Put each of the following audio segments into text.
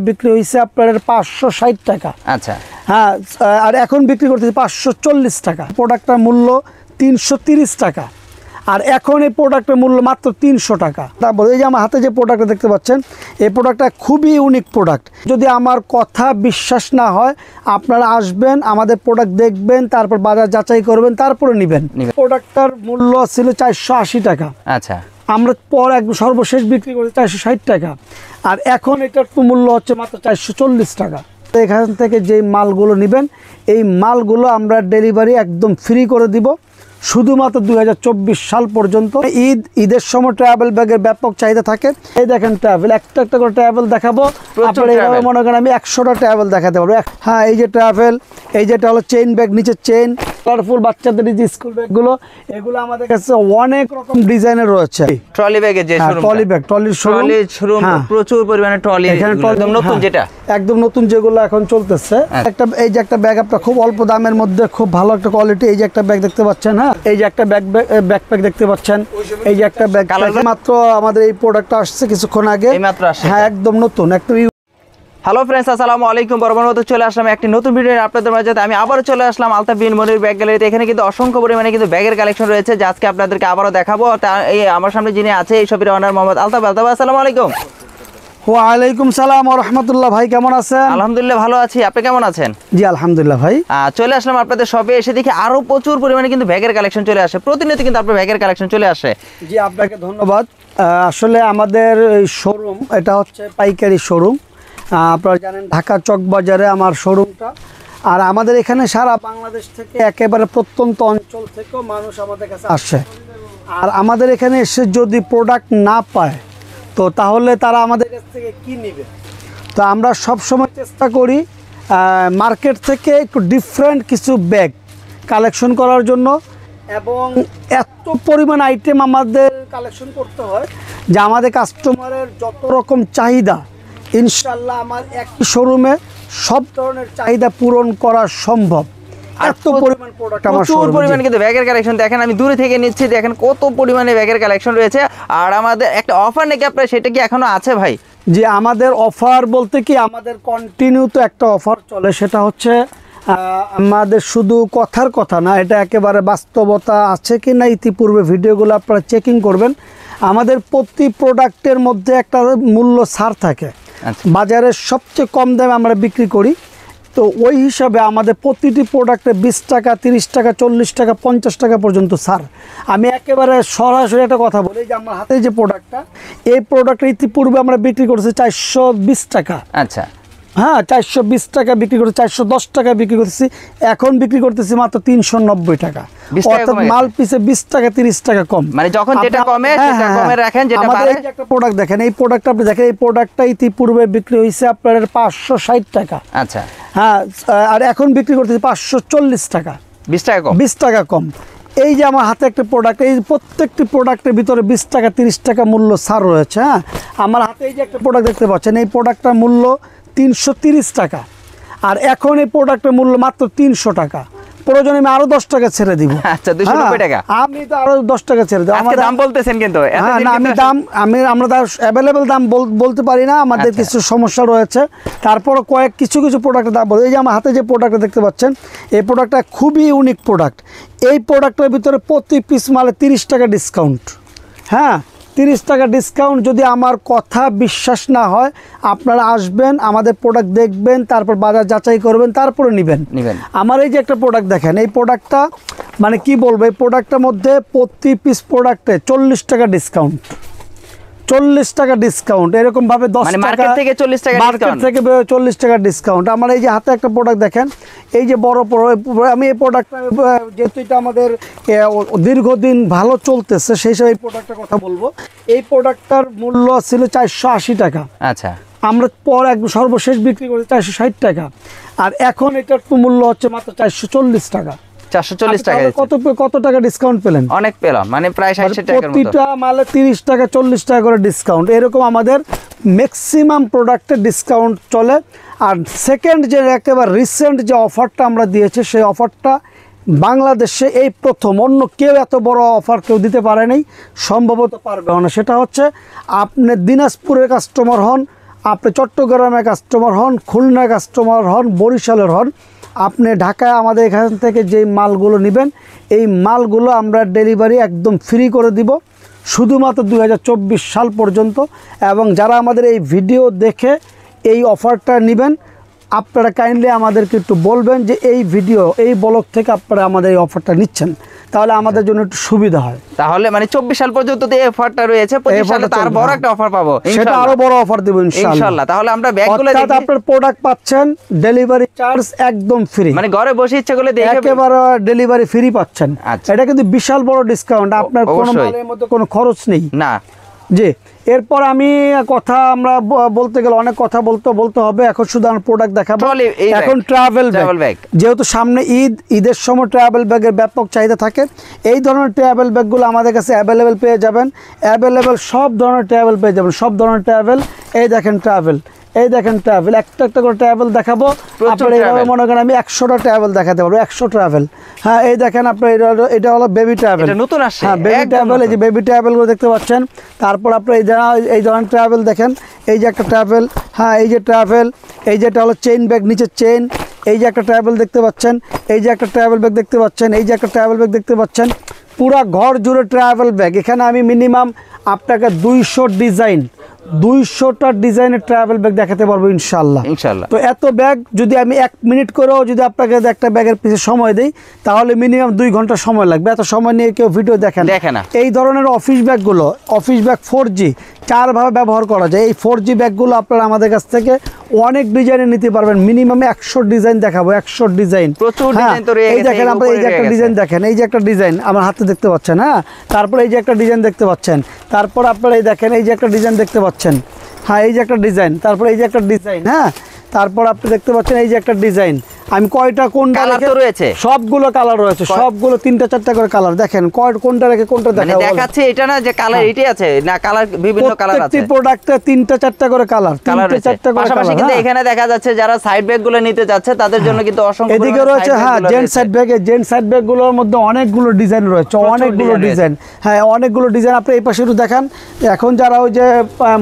বিক্রি হয়েছে আপনার 560 টাকা। আচ্ছা হ্যাঁ, আর এখন বিক্রি করতেছি 540 টাকা। প্রোডাক্টটার মূল্য 330 টাকা, আর এখন এই প্রোডাক্টের মূল্য মাত্র 300 টাকা। তারপর এই যে আমার হাতে যে প্রোডাক্টটা দেখতে পাচ্ছেন, এই প্রোডাক্টটা খুবই ইউনিক প্রোডাক্ট। যদি আমার কথা বিশ্বাস না হয়, আপনারা আসবেন, আমাদের প্রোডাক্ট দেখবেন, তারপর বাজার যাচাই করবেন, তারপরে নেবেন। প্রোডাক্টটার মূল্য ছিল 480 টাকা। আচ্ছা, আমরা পর একদম সর্বশেষ বিক্রি করি 460 টাকা, আর এখন এটার মূল্য হচ্ছে মাত্র 440 টাকা। এখান থেকে যে মালগুলো নেবেন, এই মালগুলো আমরা ডেলিভারি একদম ফ্রি করে দিব, শুধুমাত্র 2024 সাল পর্যন্ত। ঈদের সময় ট্রাভেল ব্যাগের ব্যাপক চাহিদা থাকে। এই দেখেন ট্রাভেল, একটা একটা করে ট্রাভেল দেখাবো। আপনারা এইভাবে মনে করেন আমি 100টা ট্রাভেল দেখাতে পারবো। হ্যাঁ, এই যে ট্রাভেল, এই যেটা হলো চেইন ব্যাগ, নিচে চেইন, কালারফুল বাচ্চাদের যে স্কুল ব্যাগগুলো, এগুলো আমাদের কাছে অনেক রকম ডিজাইনের রয়েছে। ট্রলি ব্যাগের যে শোরুম, ট্রলি ব্যাগ, ট্রলির শোরুম, প্রচুর পরিমাণে ট্রলি, এখানে একদম নতুন, যেটা একদম নতুন যেগুলো এখন চলতেছে। একটা এই যে একটা ব্যাগ আপনার খুব অল্প দামের মধ্যে খুব ভালো একটা কোয়ালিটি, এই যে একটা ব্যাগ দেখতে পাচ্ছেন। হ্যাঁ, এই যে একটা ব্যাকপ্যাক দেখতে পাচ্ছেন, এই যে একটা ব্যাগ মাত্র আমাদের এই প্রোডাক্টটা আসছে কিছুক্ষণ আগে। হ্যাঁ, একদম নতুন একটা। হ্যালো ফ্রেন্ডস, আসসালামু আলাইকুম। বরাবর মতো চলে আসলাম একটি নতুন ভিডিও আপনাদের মাঝে। আমি আবারও চলে আসলাম আলতাফ বিন মনির ব্যাগ গ্যালারিতে। এখানে কিন্তু অসংখ্য পরিমাণে কিন্তু ব্যাগের কালেকশন রয়েছে, যা আজকে আপনাদেরকে আবারও দেখাবো। এই আমার সামনে যিনি আছে, এই শপের ওনার মোহাম্মদ আলতাফ। আলতাফ, আসসালামু আলাইকুম। ওয়ালাইকুম সালাম ওয়া রাহমাতুল্লাহ। ভাই কেমন আছেন? আলহামদুলিল্লাহ ভালো আছি, আপনি কেমন আছেন? জি আলহামদুলিল্লাহ ভাই। চলে আসলাম আপনাদের শপে, এসে দেখি আরো প্রচুর পরিমাণে কিন্তু ব্যাগের কালেকশন চলে আসে। প্রতিনিয়ত কিন্তু আপনার ব্যাগের কালেকশন চলে আসে। জি, আপনাকে ধন্যবাদ। আসলে আমাদের এই শোরুম, এটা হচ্ছে পাইকারি শোরুম। আপনারা জানেন ঢাকা চক বাজারে আমার শোরুমটা। আর আমাদের এখানে সারা বাংলাদেশ থেকে, একেবারে প্রত্যন্ত অঞ্চল থেকেও মানুষ আমাদের কাছে আসে। আর আমাদের এখানে এসে যদি প্রোডাক্ট না পায়, তো তাহলে তারা আমাদের কাছ থেকে কি নেবে? তো আমরা সব সময় চেষ্টা করি মার্কেট থেকে একটু ডিফারেন্ট কিছু ব্যাগ কালেকশন করার জন্য, এবং এত পরিমাণ আইটেম আমাদের কালেকশন করতে হয় যে আমাদের কাস্টমারের যত রকম চাহিদা, ইনশাল্লাহ আমার একই শোরুমে সব ধরনের চাহিদা পূরণ করা সম্ভব। এত পরিমাণ প্রোডাক্ট, প্রচুর পরিমাণ কিন্তু ব্যাগের কালেকশন। দেখেন আমি দূরে থেকে নিচ্ছি, দেখেন কত পরিমাণে ব্যাগের কালেকশন রয়েছে। আর আমাদের একটা অফার নাকি আপনার, সেটা কি এখনো আছে ভাই? যে আমাদের অফার বলতে কি, আমাদের কন্টিনিউ তো একটা অফার চলে, সেটা হচ্ছে আমাদের শুধু কথার কথা না, এটা একেবারে বাস্তবতা আছে কি না ইতিপূর্বে ভিডিওগুলো আপনারা চেকিং করবেন। আমাদের প্রতি প্রোডাক্টের মধ্যে একটা মূল্য ছাড় থাকে। বাজারের সবচেয়ে কম দামে আমরা বিক্রি করি, তো ওই হিসাবে আমাদের প্রতিটি প্রোডাক্টে 20 টাকা, 30 টাকা, 40 টাকা, 50 টাকা পর্যন্ত ছাড়। আমি একেবারে সরাসরি একটা কথা বলি, যে আমার হাতে যে প্রোডাক্টটা, এই প্রোডাক্টটা ইতিপূর্বে আমরা বিক্রি করেছি 420 টাকা। আচ্ছা, হ্যাঁ, 420 টাকা বিক্রি করছি, 410 টাকা বিক্রি করতেছি। এখন বিক্রি করতেছি মাত্র 390 টাকা। অর্থাৎ মাল পিছে 20 টাকা 30 টাকা কম। মানে যখন যেটা কমে সেটা কমে রাখেন, যেটা বাড়ে। এই যে একটা প্রোডাক্ট দেখেন, এই প্রোডাক্টটা আপনি দেখেন, এই প্রোডাক্টটা ইতিপূর্বে বিক্রি হয়েছে আপনার 560 টাকা। আচ্ছা, হ্যাঁ, আর এখন বিক্রি করতেছি 540 টাকা। 20 টাকা কম, 20 টাকা কম। এই যে আমার হাতে একটা প্রোডাক্ট, এই প্রত্যেকটি প্রোডাক্টের ভিতরে 20 টাকা 30 টাকা মূল্য ছাড় রয়েছে। হ্যাঁ, আমার হাতে এই যে একটা প্রোডাক্ট দেখতে পাচ্ছেন, এই প্রোডাক্টটার মূল্য 330 টাকা, আর এখন এই প্রোডাক্টের মূল্য মাত্র 300 টাকা। প্রয়োজনে আমি আরো 10 টাকা ছেড়ে দিব। আচ্ছা, 290 টাকা। আমি তো আরো 10 টাকা ছেড়ে দেব। আমাদের দাম বলতেছেন কিন্তু আমরা অ্যাভেলেবেল দাম বলতে পারি না, আমাদের কিছু সমস্যা রয়েছে। তারপর কিছু প্রোডাক্টের দাম বলি। এই যে আমার হাতে যে প্রোডাক্টটা দেখতে পাচ্ছেন, এই প্রোডাক্টটা খুবই ইউনিক প্রোডাক্ট। এই প্রোডাক্টের ভিতরে প্রতি পিস মালে 30 টাকা ডিসকাউন্ট। হ্যাঁ, 30 টাকা ডিসকাউন্ট। যদি আমার কথা বিশ্বাস না হয়, আপনারা আসবেন, আমাদের প্রোডাক্ট দেখবেন, তারপর বাজার যাচাই করবেন, তারপরে নেবেন। আমার এই যে একটা প্রোডাক্ট দেখেন, এই প্রোডাক্টটা মানে কি বলবো, এই প্রোডাক্টটার মধ্যে প্রতি পিস প্রোডাক্টে 40 টাকা ডিসকাউন্ট। 40 টাকা ডিসকাউন্ট, এরকম ভাবে 10 টাকা মার্কেট থেকে 40 টাকা ডিসকাউন্ট, থেকে 40 টাকা ডিসকাউন্ট। আমার এই যে হাতে একটা প্রোডাক্ট দেখেন, এই যে বড় আমি এই প্রোডাক্টটা যেহেতু এটা আমাদের দীর্ঘদিন ভালো চলতেছে, সেই হিসাবে এই প্রোডাক্টটার কথা বলবো। এই প্রোডাক্টটার মূল্য ছিল 480 টাকা। আচ্ছা, আমরা একদম সর্বশেষ বিক্রি করি 460 টাকা, আর এখন এটার মূল্য হচ্ছে মাত্র 440 টাকা। 440 টাকা। কত টাকা ডিসকাউন্ট পেলেন? অনেক পেলাম, মানে প্রায় 60 টাকার মতো। প্রতিটা মালে 30 টাকা 40 টাকা করে ডিসকাউন্ট, এরকম আমাদের ম্যাক্সিমাম প্রোডাক্টে ডিসকাউন্ট চলে। আর সেকেন্ড যে একেবারে রিসেন্ট যে অফারটা আমরা দিয়েছি, সেই অফারটা বাংলাদেশে এই প্রথম, অন্য কেউ এত বড় অফার কেউ দিতে পারে নাই, সম্ভবত পারবে না। সেটা হচ্ছে আপনি দিনাজপুরের কাস্টমার হন, আপনি চট্টগ্রামে কাস্টমার হন, খুলনা কাস্টমার হন, বরিশালের হন, আপনি ঢাকায় আমাদের এখান থেকে যেই মালগুলো নেবেন এই মালগুলো আমরা ডেলিভারি একদম ফ্রি করে দিব শুধুমাত্র 2024 সাল পর্যন্ত। এবং যারা আমাদের এই ভিডিও দেখে এই অফারটা নেবেন আপনারা কাইন্ডলি আমাদেরকে একটু বলবেন যে এই ভিডিও এই ব্লগ থেকে আপনারা আমাদের এই অফারটা নিচ্ছেন, তাহলে আমাদের জন্য একটু সুবিধা হয়। তাহলে মানে 24 সাল পর্যন্ত এই অফারটা রয়েছে, 25 সালে তার বড় একটা অফার পাবো, সেটা আরো বড় অফার দেব ইনশাআল্লাহ। তাহলে আমরা ব্যাগগুলো অর্থাৎ দেখি, আপনার প্রোডাক্ট পাচ্ছেন ডেলিভারি চার্জ একদম ফ্রি, মানে ঘরে বসে ইচ্ছা করলে দেখে একেবারে ডেলিভারি ফ্রি পাচ্ছেন। আচ্ছা। এটা কিন্তু বিশাল বড় ডিসকাউন্ট, আপনার কোনো অবশ্যই। মালের মধ্যে কোনো খরচ নেই না। জি। এরপর আমি কথা আমরা বলতে গেলে অনেক কথা বলতে হবে, এখন শুধু আমরা প্রোডাক্ট দেখাবো। এখন ট্রাভেল ব্যাগ, যেহেতু সামনে ঈদের সময় ট্রাভেল ব্যাগের ব্যাপক চাহিদা থাকে, এই ধরনের ট্রাভেল ব্যাগগুলো আমাদের কাছে অ্যাভেলেবেল পেয়ে যাবেন। অ্যাভেলেবেল সব ধরনের ট্রাভেল পেয়ে যাবেন, সব ধরনের ট্রাভেল। এই দেখেন ট্রাভেল, এই দেখেন ট্রাভেল, একটা একটা করে ট্রাভেল দেখাবো। আপনার এইভাবে মনে করেন আমি 100টা ট্রাভেল দেখাতে পারবো, 100 ট্রাভেল। হ্যাঁ, এই দেখেন আপনার এটা হলো বেবি ট্রাভেল, নতুন আসছে। হ্যাঁ বেবি ট্রাভেল, এই যে বেবি ট্রাভেলগুলো দেখতে পাচ্ছেন। তারপর আপনার এই ধরনের ট্রাভেল দেখেন, এই যে একটা ট্রাভেল, হ্যাঁ এই যে ট্রাভেল, এই যেটা হলো চেইন ব্যাগ, নিচে চেইন, এই যে একটা ট্রাভেল দেখতে পাচ্ছেন, এই যে একটা ট্রাভেল ব্যাগ দেখতে পাচ্ছেন, এই যে একটা ট্রাভেল ব্যাগ দেখতে পাচ্ছেন। পুরা ঘর জুড়ে ট্রাভেল ব্যাগ। এখানে আমি মিনিমাম আপনাকে 200টা ডিজাইনের ট্রাভেল ব্যাগ দেখাতে পারবো ইনশাআল্লাহ। তো এত ব্যাগ যদি আমি 1 মিনিট করেও যদি আপনাকে একটা ব্যাগের পিছনে সময় দেই তাহলে মিনিমাম 2 ঘন্টা সময় লাগবে। এত সময় নিয়ে কেউ ভিডিও দেখে না। এই ধরনের অফিস ব্যাগগুলো, অফিস ব্যাগ 4G 4 ভাবে ব্যবহার করা যায়। এই 4G ব্যাগগুলো আপনারা আমাদের কাছ থেকে অনেক ডিজাইনে নিতে পারবেন। মিনিমাম 100 ডিজাইন দেখাবো, 100 ডিজাইন, প্রচুর ডিজাইন তো রয়েছে। এই দেখেন আপনারা, এই যে একটা ডিজাইন দেখেন, এই যে একটা ডিজাইন আমার হাতে দেখতে পাচ্ছেন। হ্যাঁ, তারপর এই যে একটা ডিজাইন দেখতে পাচ্ছেন, তারপর আপনারা এই দেখেন এই যে একটা ডিজাইন দেখতে পাচ্ছেন। হ্যাঁ, এই যে একটা ডিজাইন, তারপর এই যে একটা ডিজাইন। হ্যাঁ, তারপর আপনি দেখতে পাচ্ছেন এই যে একটা ডিজাইন। আমি কয়টা কোনটা রেখে রয়েছে, সবগুলো কালার রয়েছে, সবগুলো 3টা 4টা করে কালার। দেখেন কোনটা রেখে কোনটা দেখাচ্ছে, এটা না যে কালার এটাই আছে না, কালার বিভিন্ন কালার আছে। প্রত্যেকটি প্রোডাক্টে 3টা 4টা করে কালার, 3টা 4টা করে পাশাপাশি কিন্তু এখানে দেখা যাচ্ছে যারা সাইড ব্যাগগুলো নিতে যাচ্ছে তাদের জন্য কিন্তু অসংখ্য এদিকে রয়েছে। হ্যাঁ, gents side bag, gents side ব্যাগগুলোর মধ্যে অনেকগুলো ডিজাইন রয়েছে, অনেকগুলো ডিজাইন। হ্যাঁ, অনেকগুলো ডিজাইন। আপনি এই পাশে একটু দেখান। এখন যারা ওই যে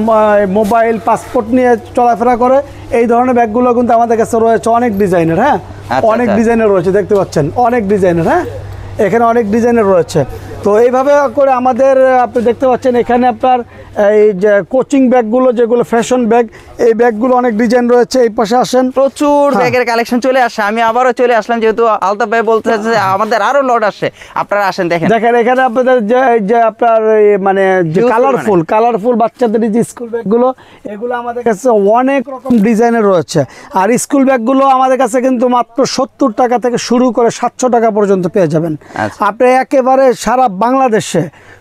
মোবাইল পাসপোর্ট নিয়ে চলাফেরা করে এই ধরনের ব্যাগগুলো কিন্তু আমাদের কাছে রয়েছে অনেক ডিজাইনের। হ্যাঁ, অনেক ডিজাইনের রয়েছে, দেখতে পাচ্ছেন অনেক ডিজাইনের। হ্যাঁ, এখানে অনেক ডিজাইনের রয়েছে। তো এইভাবে করে আমাদের আপনি দেখতে পাচ্ছেন এখানে আপনার এই যে কোচিং ব্যাগগুলো, যেগুলো ফ্যাশন ব্যাগ, এই ব্যাগগুলো অনেক ডিজাইন রয়েছে। এই পাশে আসেন, প্রচুর ব্যাগের কালেকশন চলে আসছে। আমি আবারও চলে আসলাম, যেহেতু আলতাফ ভাই বলতেছে আমাদের আরো লট আসছে, আপনারা আসেন। দেখেন এখানে আপনাদের যে আপনার মানে যে কালারফুল বাচ্চাদের যে স্কুল ব্যাগগুলো, এগুলো আমাদের কাছে অনেক রকম ডিজাইনের রয়েছে। আর স্কুল ব্যাগগুলো আমাদের কাছে কিন্তু মাত্র 70 টাকা থেকে শুরু করে 700 টাকা পর্যন্ত পেয়ে যাবেন। আপনি একেবারে সারা বাংলাদেশে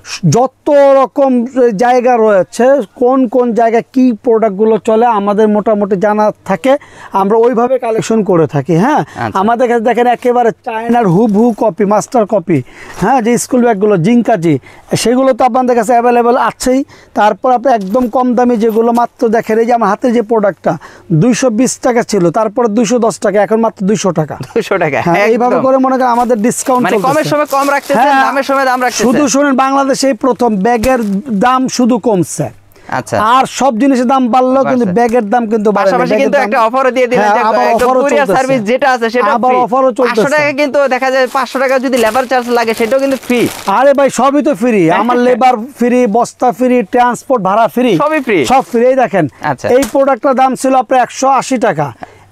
যত রকম জায়গা রয়েছে, কোন কোন জায়গায় কি প্রোডাক্টগুলো চলে আমাদের মোটামুটি জানা থাকে, আমরা ওইভাবে কালেকশন করে থাকি। হ্যাঁ, আমাদের কাছে দেখেন একেবারে চায়নার হুবহু কপি, মাস্টার কপি। হ্যাঁ, যে স্কুল ব্যাগগুলো জিঙ্কাজি, সেগুলো তো আপনাদের কাছে অ্যাভেলেবেল আছেই। তারপর আপনি একদম কম দামি যেগুলো মাত্র দেখেন, এই যে আমার হাতে যে প্রোডাক্টটা 220 টাকা ছিল, তারপরে 210 টাকা, এখন মাত্র 200 টাকা। 200 টাকা। হ্যাঁ, এইভাবে করে মনে করেন আমাদের ডিসকাউন্ট চলছে, কমের সময় কম রাখতেছেন, দামের সময় দাম রাখতেছেন। শুধু শুনুন, বাংলাদেশে প্রথম ব্যাগের দাম শুধু কমছে। আচ্ছা, আর সব জিনিসের দাম বাড়লো কিন্তু ব্যাগের দাম কিন্তু পাশাপাশি কিন্তু একটা অফারও দিয়ে দিলেন, যে কুরিয়ার সার্ভিস যেটা আছে সেটা আবার অফারও চলছে। 500 টাকা কিন্তু দেখা যায়, 500 টাকা যদি লেবার চার্জ লাগে সেটাও কিন্তু ফ্রি। আরে ভাই, সবই তো ফ্রি। আমার লেবার ফ্রি, বস্তা ফ্রি, ট্রান্সপোর্ট ভাড়া ফ্রি, সবই ফ্রি, সব ফ্রি। এই দেখেন এই প্রোডাক্টটার দাম ছিল আপনার 180 টাকা,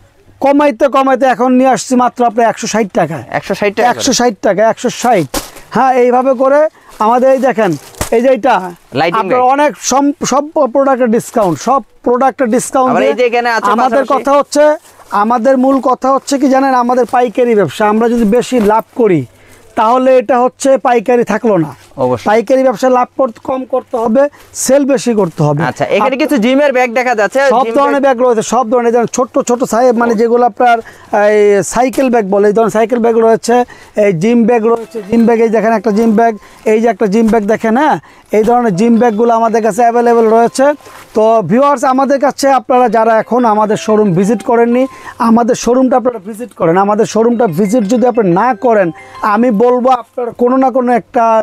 কমাইতে কমাইতে এখন নিয়ে আসছি মাত্র আপনার 160 টাকা। 160 টাকা, 160 টাকা, 160। হ্যাঁ, এইভাবে করে আমাদের এই দেখেন, এই যে এটা আপনার অনেক সব প্রোডাক্টের ডিসকাউন্ট, সব প্রোডাক্টের ডিসকাউন্ট। আমাদের কথা হচ্ছে, আমাদের মূল কথা হচ্ছে কি জানেন, আমাদের পাইকারি ব্যবসা। আমরা যদি বেশি লাভ করি তাহলে এটা হচ্ছে পাইকারি থাকলো না। পাইকারি ব্যবসা লাভ কম করতে হবে, সেল বেশি করতে হবে। আচ্ছা, এখানে কিছু জিমের ব্যাগ দেখা যাচ্ছে, সব ধরনের ব্যাগ রয়েছে, সব ধরনের। ছোট ছোট সাইজ, মানে যেগুলো আপনার এই সাইকেল ব্যাগ বলে, এই ধরনের সাইকেল ব্যাগ রয়েছে, এই জিম ব্যাগ রয়েছে। জিম ব্যাগ, এই দেখেন একটা জিম ব্যাগ, এই যে একটা জিম ব্যাগ দেখেন। হ্যাঁ, এই ধরনের জিম ব্যাগগুলো আমাদের কাছে অ্যাভেলেবেল রয়েছে। তো ভিউয়ার্স, আমাদের কাছে আপনারা যারা এখন আমাদের শোরুম ভিজিট করেননি, আমাদের শোরুমটা আপনারা ভিজিট করেন। আমাদের শোরুমটা ভিজিট যদি আপনি না করেন, আমি বলবো আপনার কোনো না কোনো একটা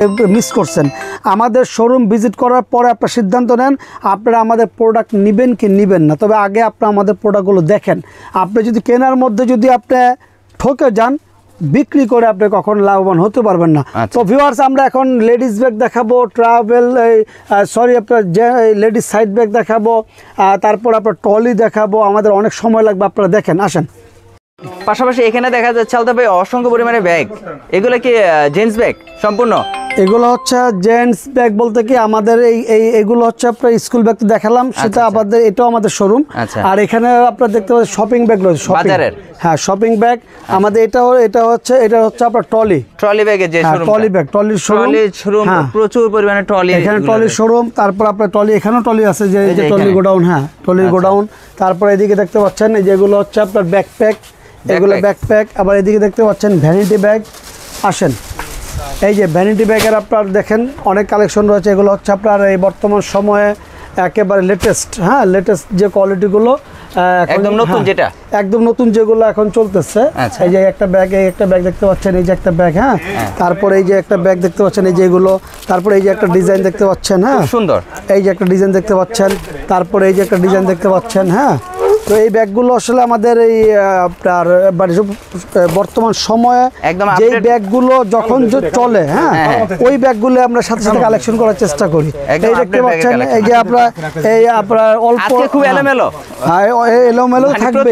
মিস করছেন। আমাদের শোরুম ভিজিট করার পরে আপনারা সিদ্ধান্ত নেন আপনারা আমাদের প্রোডাক্ট নেবেন কি নেবেন না। তবে আগে আপনারা আমাদের প্রোডাক্টগুলো দেখেন। আপনি যদি কেনার মধ্যে যদি আপনি ঠকে যান, বিক্রি করে আপনি কখন লাভবান হতে পারবেন না। তো ভিউয়ার্স, আমরা এখন লেডিস ব্যাগ দেখাবো, ট্রাভেল আপনার যে লেডিস সাইড ব্যাগ দেখাবো, তারপর আপনার ট্রলি দেখাবো। আমাদের অনেক সময় লাগবে, আপনারা দেখেন, আসেন। পাশাপাশি এখানে দেখা যাচ্ছে আলতাফ ভাই অসংখ্য পরিমাণে ব্যাগ। এগুলো কি জেন্টস ব্যাগ সম্পূর্ণ? এগুলো হচ্ছে জেন্টস ব্যাগ বলতে কি আমাদের এগুলো হচ্ছে আপনার স্কুল ব্যাগ তো দেখালাম, সেটা আমাদের এটাও আমাদের শোরুম। আর এখানে আপনারা দেখতে পাচ্ছেন শপিং ব্যাগ রয়েছে, বাজারের। হ্যাঁ, শপিং ব্যাগ আমাদের। এটা হচ্ছে আপনার ট্রলি ব্যাগের যে শোরুম, ট্রলি ব্যাগ, ট্রলির শোরুম, প্রচুর পরিমাণে ট্রলি। এখানে ট্রলির শোরুম, তারপর আপনার ট্রলি, এখানেও ট্রলি আছে, যে ট্রলি গোডাউন। হ্যাঁ, ট্রলির গোডাউন। তারপর এদিকে দেখতে পাচ্ছেন এই যেগুলো হচ্ছে আপনার ব্যাকপ্যাক, এগুলো ব্যাকপ্যাক। আবার এদিকে দেখতে পাচ্ছেন ভ্যানিটি ব্যাগ। আসেন, এই যে ভ্যানিটি ব্যাগের আপনার দেখেন অনেক কালেকশন রয়েছে। এগুলো হচ্ছে আপনার এই বর্তমান সময়ে একেবারে লেটেস্ট, হ্যাঁ, লেটেস্ট যে কোয়ালিটিগুলো একদম নতুন, যেটা একদম নতুন যেগুলো এখন চলতেছে। এই যে একটা ব্যাগ, এই একটা ব্যাগ দেখতে পাচ্ছেন, এই যে একটা ব্যাগ, হ্যাঁ। তারপরে এই যে একটা ব্যাগ দেখতে পাচ্ছেন, এই যে এগুলো। তারপরে এই যে একটা ডিজাইন দেখতে পাচ্ছেন, হ্যাঁ, সুন্দর। এই যে একটা ডিজাইন দেখতে পাচ্ছেন। তারপরে এই যে একটা ডিজাইন দেখতে পাচ্ছেন, হ্যাঁ। তো এই ব্যাগগুলো আসলে আমাদের এই আপনার বর্তমান সময়ে যে ব্যাগগুলো যখন চলে, হ্যাঁ, ওই ব্যাগগুলো আমরা সাথে সাথে কালেকশন করার চেষ্টা করি। এই দেখতে পাচ্ছেন, এই যে আপনার অল্প খুব এলোমেলো, এলোমেলো থাকবে।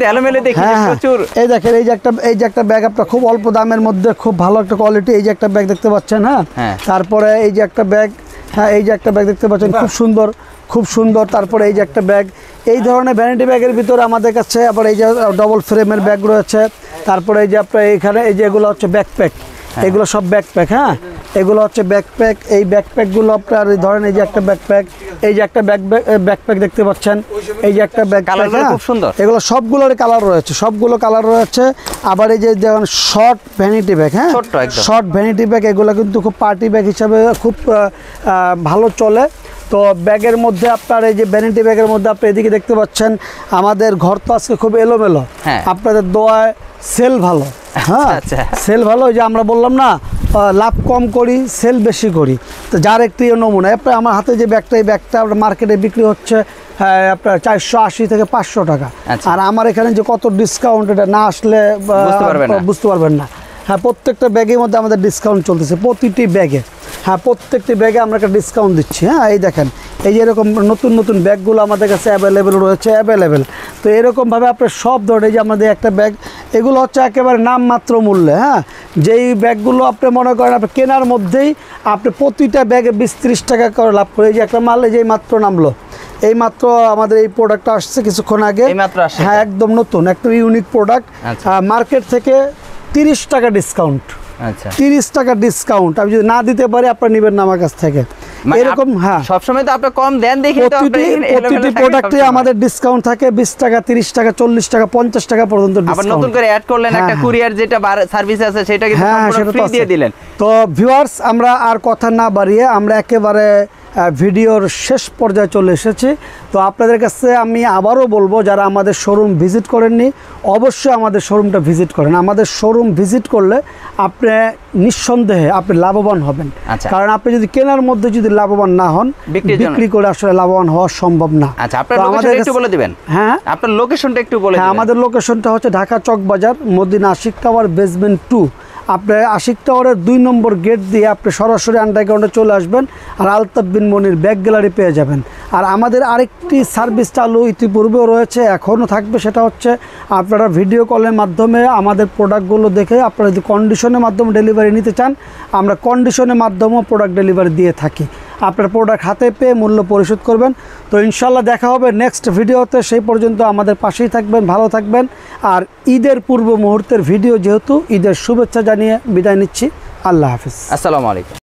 এই দেখেন, এই যে একটা ব্যাগ আপনার খুব অল্প দামের মধ্যে খুব ভালো একটা কোয়ালিটি। এই যে একটা ব্যাগ দেখতে পাচ্ছেন, হ্যাঁ। তারপরে এই যে একটা ব্যাগ, হ্যাঁ, এই যে একটা ব্যাগ দেখতে পাচ্ছেন, খুব সুন্দর। তারপরে এই যে একটা ব্যাগ, এই ধরনের ভ্যানিটি ব্যাগের ভিতরে আমাদের কাছে আবার এই যে ডবল ফ্রেমের ব্যাগ রয়েছে। তারপরে এই যে আপনার এখানে এই যে এগুলো হচ্ছে ব্যাকপ্যাক, এগুলো সব ব্যাকপ্যাক, হ্যাঁ, এগুলো হচ্ছে ব্যাকপ্যাক। এই ব্যাকপ্যাকগুলো আপনার ধরেন এই যে একটা ব্যাকপ্যাক, এই যে একটা ব্যাকপ্যাক দেখতে পাচ্ছেন, এই যে একটা ব্যাকপ্যাক, খুব সুন্দর। এগুলো সবগুলোর কালার রয়েছে, সবগুলো কালার রয়েছে। আবার এই যে যেমন শর্ট ভ্যানিটি ব্যাগ, হ্যাঁ, শর্ট ভ্যানিটি ব্যাগ, এগুলো কিন্তু খুব পার্টি ব্যাগ হিসাবে খুব ভালো চলে। তো ব্যাগের মধ্যে আপনার এই যে ভ্যানিটি ব্যাগের মধ্যে আপনি এদিকে দেখতে পাচ্ছেন আমাদের ঘর তো আজকে খুব এলোমেলো, আপনাদের দোয়ায় সেল ভালো, হ্যাঁ, সেল ভালো। যে আমরা বললাম না, লাভ কম করি, সেল বেশি করি। তো যার একটি নমুনা আপনার আমার হাতে যে ব্যাগটা, এই ব্যাগটা আপনার মার্কেটে বিক্রি হচ্ছে আপনার 480 থেকে 500 টাকা। আর আমার এখানে যে কত ডিসকাউন্ট, এটা না আসলে বুঝতে পারবেন না। হ্যাঁ, প্রত্যেকটা ব্যাগের মধ্যে আমাদের ডিসকাউন্ট চলতেছে, প্রতিটি ব্যাগে। হ্যাঁ, প্রত্যেকটি ব্যাগে আমরা একটা ডিসকাউন্ট দিচ্ছি। হ্যাঁ, এই দেখেন, এই যে এরকম নতুন নতুন ব্যাগগুলো আমাদের কাছে অ্যাভেলেবেল রয়েছে, অ্যাভেলেবেল। তো এরকমভাবে আপনার সব ধরনের, এই যে আমাদের একটা ব্যাগ, এগুলো হচ্ছে একেবারে নামমাত্র মূল্যে। হ্যাঁ, যেই ব্যাগগুলো আপনি মনে করেন আপনি কেনার মধ্যেই আপনি প্রতিটা ব্যাগে 20-30 টাকা করে লাভ করে। এই যে একটা মাল যেই মাত্র নামলো, এই মাত্র আমাদের এই প্রোডাক্টটা আসছে কিছুক্ষণ আগে, হ্যাঁ, একদম নতুন, একটা ইউনিক প্রোডাক্ট। মার্কেট থেকে 30 টাকা ডিসকাউন্ট, 30 টাকা ডিসকাউন্ট। আমি যদি না দিতে পারি আপনারা নেবেন না আমার কাছ থেকে, এরকম। হ্যাঁ, সবসময় তো আপনি কম দেন, দেখি প্রতিটি প্রোডাক্টে আমাদের ডিসকাউন্ট থাকে 20 টাকা, 30 টাকা, 40 টাকা, 50 টাকা পর্যন্ত ডিসকাউন্ট। আবার নতুন করে অ্যাড করলেন একটা কুরিয়ার যেটা সার্ভিস আছে, সেটা কিন্তু সম্পূর্ণ ফ্রি দিয়ে দিলেন। তো ভিউয়ার্স, আমরা আর কথা না বাড়িয়ে আমরা একেবারে ভিডিওর শেষ পর্যায়ে চলে এসেছি। তো আপনাদের কাছে আমি আবারও বলবো, যারা আমাদের শোরুম ভিজিট করেননি, অবশ্যই আমাদের শোরুমটা ভিজিট করেন। আমাদের শোরুম ভিজিট করলে আপনি নিঃসন্দেহে আপনি লাভবান হবেন। কারণ আপনি যদি কেনার মধ্যে যদি লাভবান না হন, বিক্রি করে আসলে লাভবান হওয়া সম্ভব না। আমাদের একটু বলে দিবেন। হ্যাঁ, আপনার লোকেশনটা একটু বলে দিবেন। আমাদের লোকেশনটা হচ্ছে ঢাকা চকবাজার, মদিনা আশিক টাওয়ার, বেসমেন্ট 2। আপনি আশিক টাওয়ারের 2 নম্বর গেট দিয়ে আপনি সরাসরি আন্ডারগ্রাউন্ডে চলে আসবেন, আর আলতাফ বিন মনির ব্যাগ গ্যালারি পেয়ে যাবেন। আর আমাদের আরেকটি সার্ভিস চালু ইতিপূর্বেও রয়েছে, এখনও থাকবে। সেটা হচ্ছে আপনারা ভিডিও কলের মাধ্যমে আমাদের প্রোডাক্টগুলো দেখে আপনারা যদি কন্ডিশনের মাধ্যমে ডেলিভারি নিতে চান, আমরা কন্ডিশনের মাধ্যমেও প্রোডাক্ট ডেলিভারি দিয়ে থাকি। আপনার প্রোডাক্ট হাতে পেয়ে মূল্য পরিশোধ করবেন। তো ইনশাল্লাহ দেখা হবে নেক্সট ভিডিওতে। সেই পর্যন্ত আমাদের পাশেই থাকবেন, ভালো থাকবেন। আর ঈদের পূর্ব মুহূর্তের ভিডিও যেহেতু, ঈদের শুভেচ্ছা জানিয়ে বিদায় নিচ্ছি। আল্লাহ হাফিজ, আসসালামু আলাইকুম।